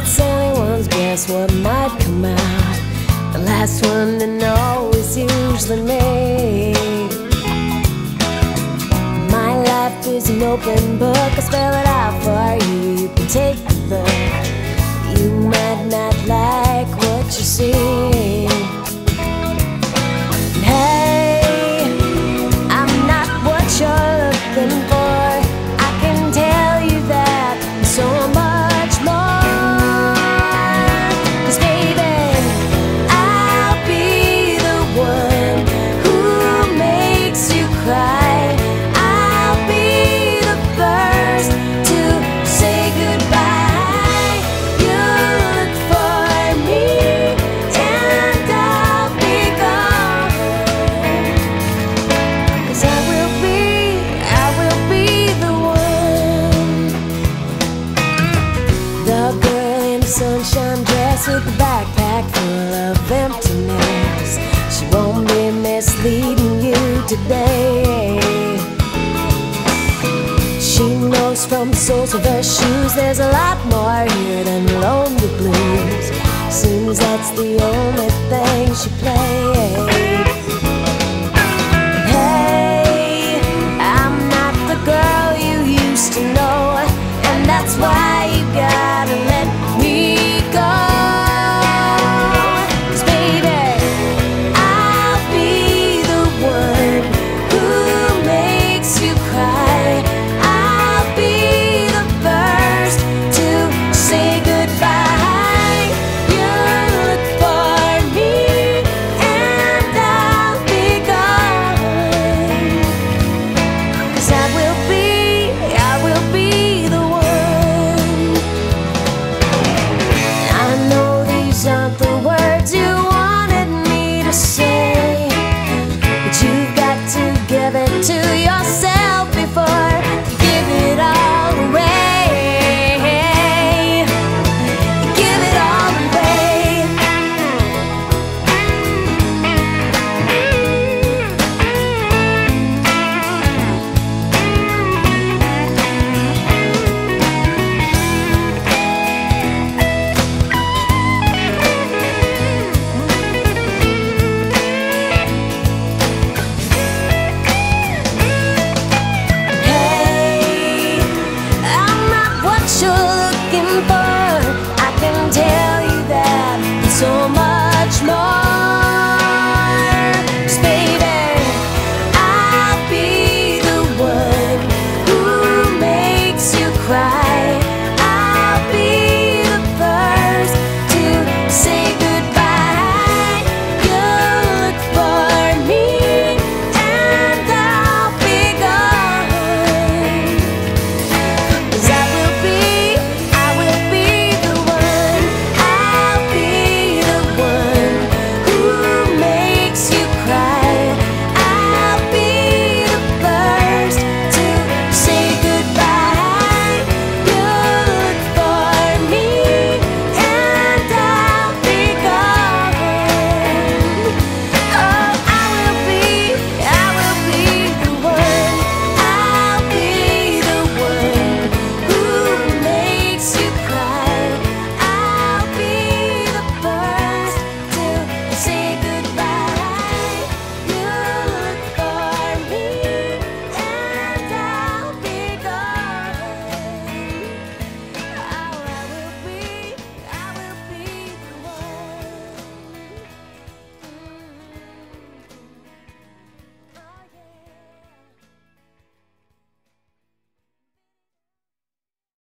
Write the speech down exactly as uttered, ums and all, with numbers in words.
it's anyone's guess what might come out. The last one to know is usually me. My life is an open book, I spell it out for you. You can take the look. You might not like what you see. And hey, I'm not what you're looking for. I can tell you that and so much more. 'Cause baby, I'll be the one who makes you cry. I'll be the first to say goodbye. You look for me and I'll be gone. 'Cause I will be, I will be the one. The girl in the sunshine dress with a backpack full of emptiness. She won't be misleading you today. She knows from the soles of her shoes there's a lot more here than lonely blues. Seems that's the only thing she plays.